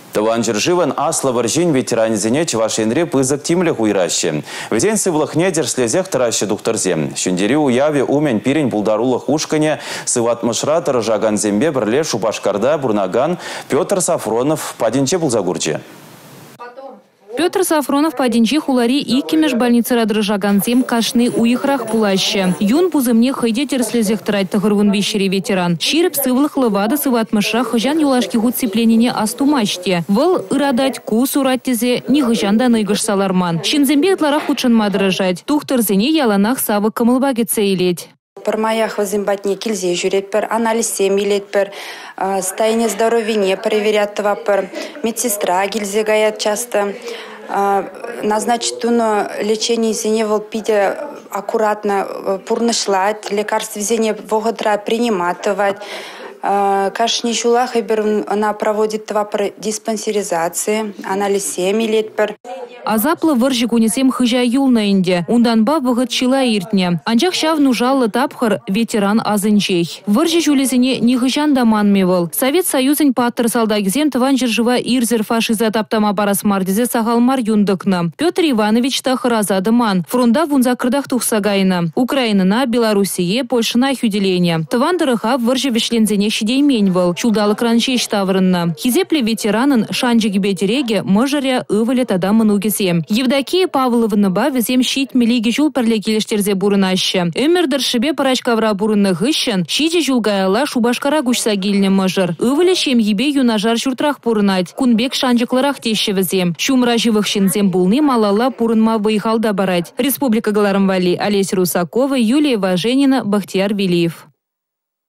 Таван Жирживан асла варжин ветеранизене чавашенре пызык тимле хуйраще. Везен сывлахне дерслезех тараще духтарзе. Шундери уяви умен пирень булдарула хушкане сыватмышра таражаган зембе бірле Шубашкарда бурнаган Петр Сафронов падинче булзагурче. Петр Сафронов падинче хулари иккемеш больницы радрыжаганзем кашны уихрах пулаще. Юн пузымне хайде терслезех тарать тахырвун вещери ветеран. Ширип сывлых лывада сыватмыша хыжан юлашки гуцепленіне астумачте. Выл ырадать кус ураттезе не хыжанда найгыш саларман. Шинзембе атларах учын мадрыжать. Тухтырзене яланах савы кымылбагеце илеть. Пармаях возимбатне кильзе жюретпер, анализ семилетпер, состояние здоровья проверят твапер, медсестра гильзе гаят часто. Назначить туно лечение зеневал пить аккуратно, пурнышлать, лекарства зене вогодра приниматывать. Кашни шулах она проводит твапер диспансеризации, анализ семилетпер. Азаплы выржи кунесем хыжа юлна инде. Унданба вғыт чила иртне. Анчах шав нужаллы тапхыр ветеран азынчей. Выржи жулезіне не хыжан даман мевыл. Совет Союзын паттыр салдагизен тыван жыржыва ирзер фашиза таптама барас мардезе сағалмар юндыкны. Петр Иванович тахыр азадыман. Фронда вунза кырдах тухсагайны. Украинына, Белоруссие, Польшына хюделение. Тыван дырыха выржи вешлензене шидеймень выл. Чулдалы кранчеш таврынна. Хизепле ветеранын шанжы гибетереге мыжыря ывыле тада мынугез. Евдокия Павловна ба везем щит милиги жул перле келештерзе бурынаще. Өмірдір шыбе парачкавра бурынны гыщен, щиде жулгаяла Шубашкара гушса гильне мыжыр. Ывыле шем ебе юнажар журтрах бурынать. Кунбек шанжыкларах тещі везем. Шумра живых щензем булны малала бурынма выехалда барать. Республика Галарымвали, Олеся Русакова, Юлия Важенина, Бахтияр Велиев.